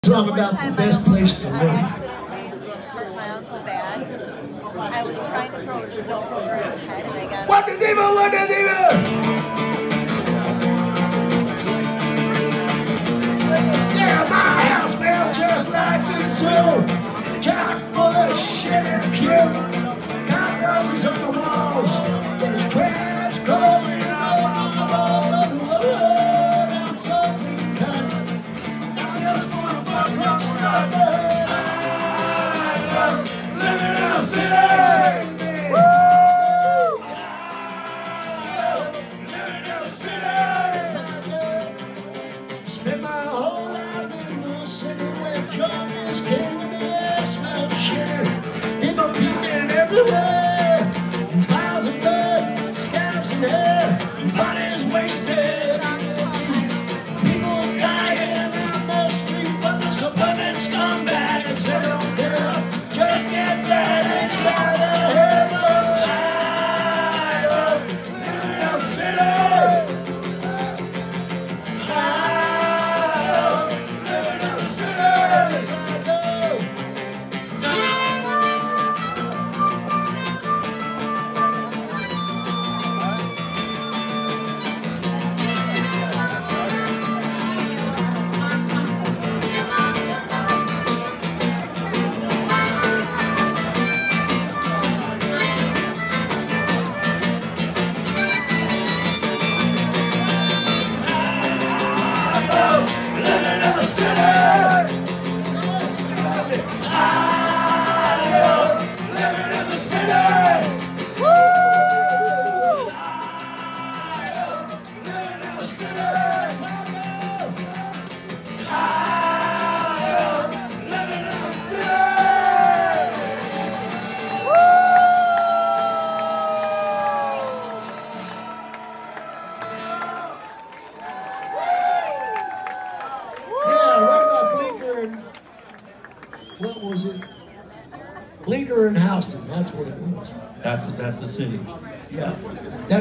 Song about the best place to I live. accidentally hurt my uncle bad. I was trying to throw a stone over his head and I got What does he want? What does he want? Yeah, my house smells just like this too. Chock full of shit and puke. Cockroaches on the walls. There's crabs crawling all over the world. I'm so cut. I just wanna fuck some stuff. I love living in a city. Woo! Living in a city. Spend my whole life in a city where coke is king and the air smells shitty. People peeking everywhere. Piles of blood, scabs and hair. Bodies wasted. People dying on the street, but the suburban scumbags, they don't care. Just get ready to go to heaven. I love living in a city. I love living in a city. Yes, I do. What was it? Bleecker and Houston, that's what it was. That's the city. Yeah.